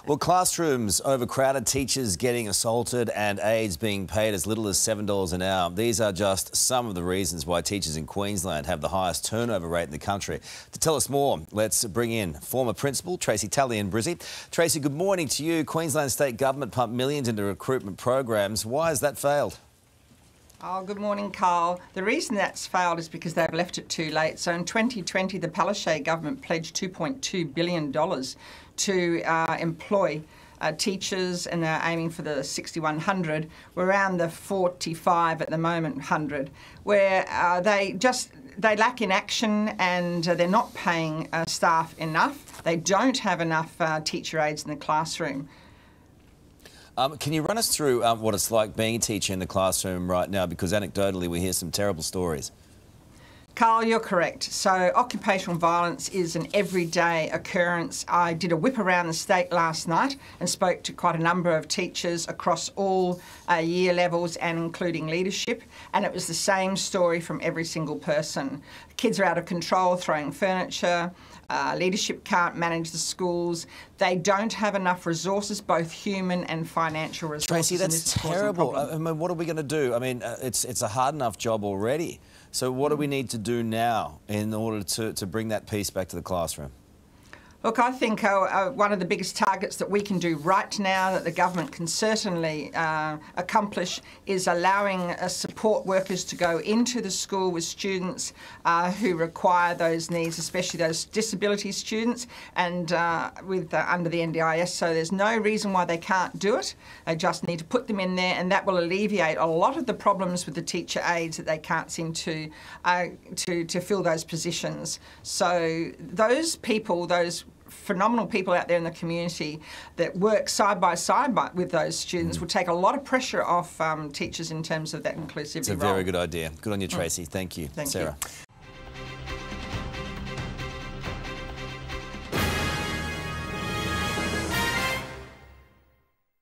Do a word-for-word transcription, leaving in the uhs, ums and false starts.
Well, classrooms overcrowded, teachers getting assaulted and aides being paid as little as seven dollars an hour. These are just some of the reasons why teachers in Queensland have the highest turnover rate in the country. To tell us more, let's bring in former principal Tracy Talley in Brizzy. Tracy, good morning to you. Queensland State Government pumped millions into recruitment programs. Why has that failed? Oh, good morning, Carl. The reason that's failed is because they've left it too late. So in twenty twenty, the Palaszczuk government pledged two point two billion dollars to uh, employ uh, teachers, and they're aiming for the sixty-one hundred. We're around the forty-five at the moment, one hundred, where uh, they just they lack in action, and uh, they're not paying uh, staff enough. They don't have enough uh, teacher aides in the classroom. Um, can you run us through um, what it's like being a teacher in the classroom right now? Because anecdotally we hear some terrible stories. Carl, you're correct. So occupational violence is an everyday occurrence. I did a whip around the state last night and spoke to quite a number of teachers across all uh, year levels and including leadership, and it was the same story from every single person. Kids are out of control, throwing furniture, uh, leadership can't manage the schools, they don't have enough resources, both human and financial resources. Tracy, that's terrible. I mean, what are we going to do? I mean, uh, it's, it's a hard enough job already. So what do we need to do now in order to, to bring that peace back to the classroom? Look, I think uh, uh, one of the biggest targets that we can do right now that the government can certainly uh, accomplish is allowing uh, support workers to go into the school with students uh, who require those needs, especially those disability students, and uh, with uh, under the N D I S. So there's no reason why they can't do it. They just need to put them in there, and that will alleviate a lot of the problems with the teacher aides that they can't seem to uh, to to fill those positions. So those people, those phenomenal people out there in the community that work side by side by, with those students mm. will take a lot of pressure off um, teachers in terms of that inclusivity. It's a role. very good idea. Good on you, Tracy. Mm. Thank you, Thank Sarah. You.